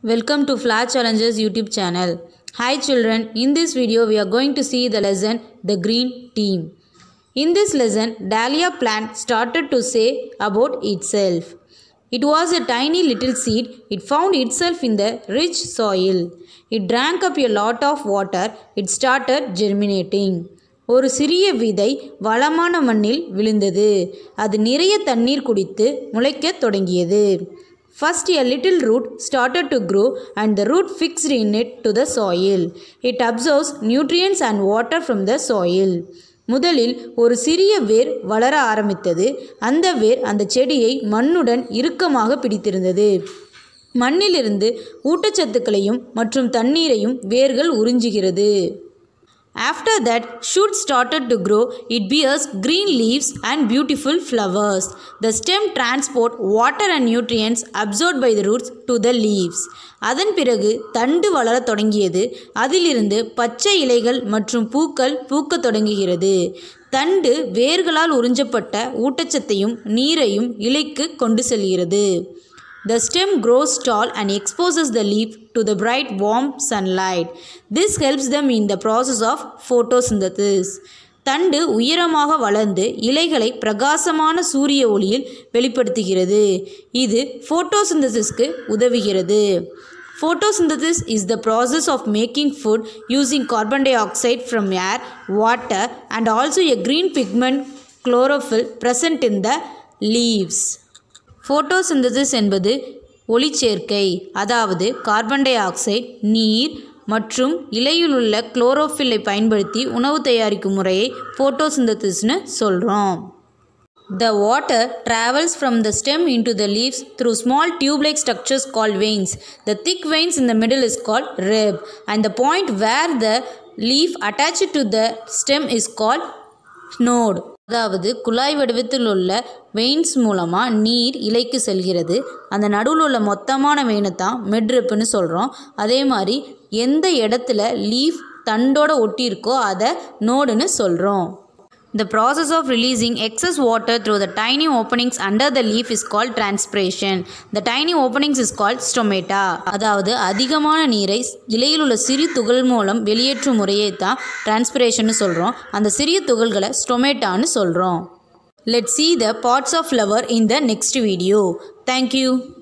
Welcome to Flat Challenges YouTube channel. Hi children, in this video we are going to see the lesson The Green Team. In this lesson, Dahlia plant started to say about itself. It was a tiny little seed. It found itself in the rich soil. It drank up a lot of water. It started germinating. ஒரு சிறிய விதை வளமான மண்ணில் விழுந்தது. அது நிறைய தண்ணீர் குடித்து முளைக்கத் தொடங்கியது. First a little root started to grow and the root fixed in it to the soil. It absorbs nutrients and water from the soil. முதலில் ஒரு சிறிய வேர் வளர ஆரம்பித்தது. அந்த வேர் அந்த செடியை மண்ணுடன் இறுக்கமாக பிடித்திருந்தது. மண்ணிலிருந்து ஊட்டச்சத்துக்களையும் மற்றும் தண்ணீரையும் வேர்கள் உறிஞ்சுகிறது. After that, shoots started to grow. It bears green leaves and beautiful flowers. The stem transport water and nutrients absorbed by the roots to the leaves. அதன் பிறகு தண்டு வளர தொடங்கியது. அதிலிருந்து பச்சை இலைகள் மற்றும் பூக்கள் பூக்கத் தொடங்குகிறது. தண்டு வேர்களால் உறிஞ்சப்பட்ட ஊட்டச்சத்தையும் நீரையும் இலைக்கு கொண்டு செல்கிறது. The stem grows tall and exposes the leaf to the bright warm sunlight. This helps them in the process of photosynthesis. தண்டு உயரமாக வளர்ந்து இலைகளை பிரகாசமான சூரிய ஒளியில் வெளிப்படுத்துகிறது. இது photosynthesisக்கு உதவுகிறது. Photosynthesis is the process of making food using carbon dioxide from air, water and also a green pigment chlorophyll present in the leaves. Photosynthesis என்பது ஒளிச்சேர்க்கை, அதாவது கார்பன் டை ஆக்சைடு, நீர் மற்றும் இலையிலுள்ள குளோரோஃபில்லை பயன்படுத்தி உணவு தயாரிக்கும் முறையை ஃபோட்டோசிந்தசிஸ்னு சொல்கிறோம். The water travels from the stem into the leaves through small tube-like structures called veins. The thick veins in the middle is called rib and the point where the leaf attached to the stem is called node. அதாவது குழாய் வடிவத்தில் உள்ள veins மூலமாக நீர் இலைக்கு செல்கிறது. அந்த நடுவில் உள்ள மொத்தமான வெயினை தான் மிட்ரிப்னு சொல்கிறோம். அதே மாதிரி எந்த இடத்துல லீஃப் தண்டோட ஒட்டி இருக்கோ அதை நோடுன்னு சொல்கிறோம். The process of releasing excess water through the tiny openings under the leaf is called transpiration. The tiny openings is called stomata. அதாவது அதிகமான நீரை இலையில் உள்ள சிறிய துகள் மூலம் வெளியேற்றும் முறையை தான் transpiration சொல்கிறோம். அந்த சிறிய துகள்களை ஸ்டொமேட்டான்னு சொல்கிறோம். Let's see the parts of flower in the next video. Thank you.